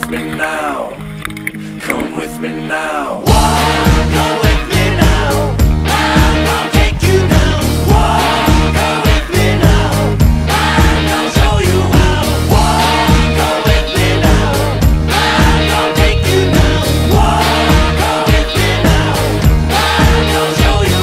with me now. Come with me now. Walk, go with me now. I'll take you now. Walk, go with me now. I'll show you how. Walk, go with me now. I'll take you now. Walk, go with me now. I'll show you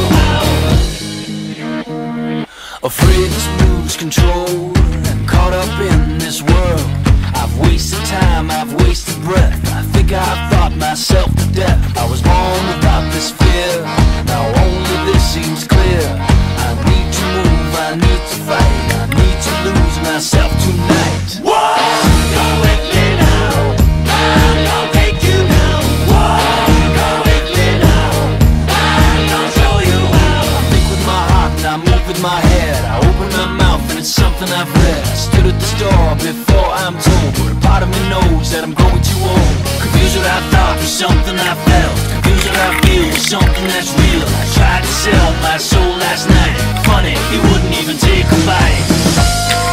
how. Afraid to lose control and caught up in this world. I've wasted time, I've wasted breath. I think I've thought myself to death. I was born without this fear. Now only this seems clear. I need to move, I need to fight. I need to lose myself tonight. Walk, go with me now. I'll take you now. Walk, go with me now. I'll show you how. I think with my heart and I move with my head. I open my mouth and it's something I've read. I stood at the store before I'm told, but a part of me knows that I'm growing too old. Confused what I thought was something I felt. Confused what I feel was something that's real. I tried to sell my soul last night. Funny, he wouldn't even take a bite.